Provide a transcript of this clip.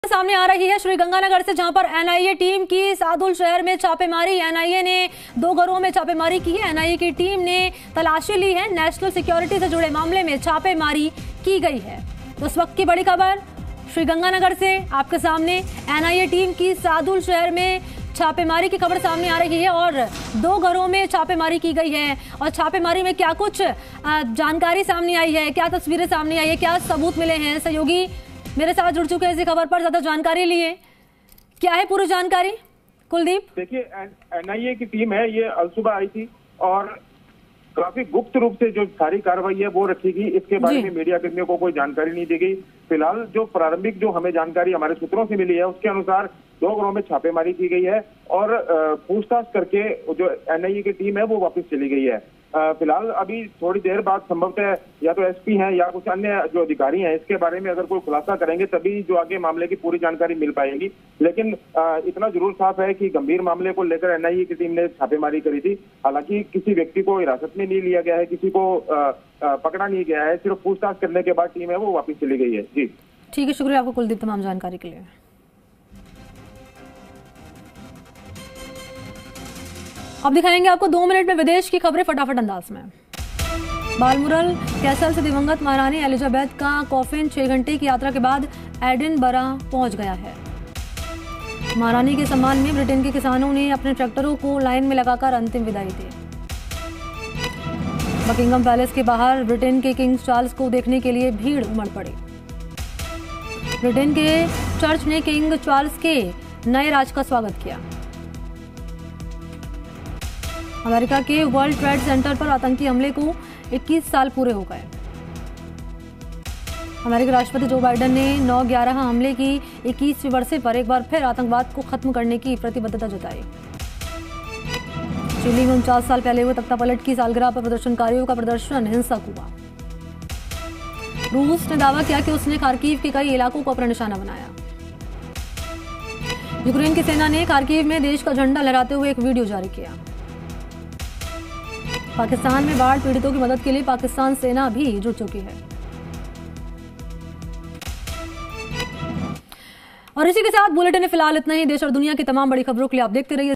सामने आ रही है श्रीगंगानगर से, जहां पर एनआईए टीम की सादुल शहर में छापेमारी। एनआईए ने 2 घरों में छापेमारी की है। एनआईए की टीम ने तलाशी ली है। नेशनल सिक्योरिटी से जुड़े मामले में छापेमारी की गई है। तो इस वक्त की बड़ी खबर श्रीगंगानगर से आपके सामने, एनआईए टीम की सादुल शहर में छापेमारी की खबर सामने आ रही है और 2 घरों में छापेमारी की गई है। और छापेमारी में क्या कुछ जानकारी सामने आई है, क्या तस्वीरें सामने आई है, क्या सबूत मिले हैं, सहयोगी मेरे साथ जुड़ चुके हैं इसी खबर पर ज्यादा जानकारी लिए। क्या है पूरी जानकारी कुलदीप? देखिए, एनआईए की टीम है, ये अलसुबह आई थी और काफी गुप्त रूप से जो सारी कार्रवाई है वो रखी गई। इसके बारे में मीडिया कर्मियों को कोई जानकारी नहीं दी गई। फिलहाल जो प्रारंभिक जो हमें जानकारी हमारे सूत्रों से मिली है उसके अनुसार 2 घरों में छापेमारी की गई है और पूछताछ करके जो एनआईए की टीम है वो वापस चली गई है। फिलहाल अभी थोड़ी देर बाद संभवतः या तो एसपी हैं या कुछ अन्य जो अधिकारी हैं इसके बारे में अगर कोई खुलासा करेंगे तभी जो आगे मामले की पूरी जानकारी मिल पाएगी। लेकिन इतना जरूर साफ है कि गंभीर मामले को लेकर एनआईए की टीम ने छापेमारी करी थी। हालांकि किसी व्यक्ति को हिरासत में नहीं लिया गया है, किसी को पकड़ा नहीं गया है, सिर्फ पूछताछ करने के बाद टीम है वो वापिस चली गई है। जी ठीक है, शुक्रिया आपको कुलदीप तमाम जानकारी के लिए। अब दिखाएंगे आपको 2 मिनट में विदेश की खबरें फटाफट अंदाज में। बालमोरल कैसल से दिवंगत महारानी एलिजाबेथ का कॉफिन 6 घंटे की यात्रा के बाद एडिनबरा पहुंच गया है। महारानी के सम्मान में ब्रिटेन के किसानों ने अपने ट्रैक्टरों को लाइन में लगाकर अंतिम विदाई दी। बकिंगम पैलेस के बाहर ब्रिटेन के किंग चार्ल्स को देखने के लिए भीड़ उमड़ पड़ी। ब्रिटेन के चर्च ने किंग चार्ल्स के नए राज का स्वागत किया। अमेरिका के वर्ल्ड ट्रेड सेंटर पर आतंकी हमले को 21 साल पूरे हो गए। अमेरिकी राष्ट्रपति जो बाइडेन ने 9/11 हमले की 21वीं वर्षे पर एक बार फिर आतंकवाद को खत्म करने की प्रतिबद्धता जताई। चिली में 49 साल पहले हुए तख्तापलट की सालगिरह पर प्रदर्शनकारियों का प्रदर्शन हिंसक हुआ। रूस ने दावा किया कि उसने खार्किव के कई इलाकों को अपना निशाना बनाया। यूक्रेन की सेना ने खार्किव में देश का झंडा लहराते हुए एक वीडियो जारी किया। पाकिस्तान में बाढ़ पीड़ितों की मदद के लिए पाकिस्तान सेना भी जुट चुकी है। और इसी के साथ बुलेटिन में फिलहाल इतना ही। देश और दुनिया की तमाम बड़ी खबरों के लिए आप देखते रहिए